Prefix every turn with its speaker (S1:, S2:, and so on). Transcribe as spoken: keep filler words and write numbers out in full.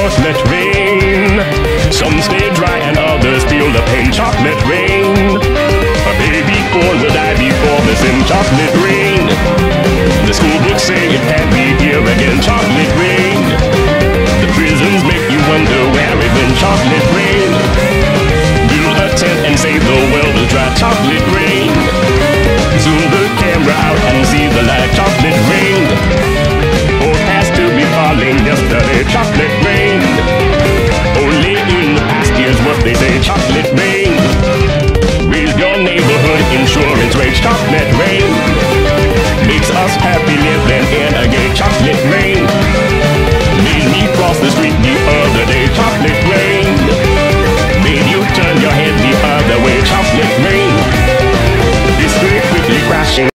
S1: course let rain. Some stay dry and others feel the pain. Chocolate rain. A baby born will die before the sin. Chocolate rain. The school books say it can't be here again. Chocolate rain.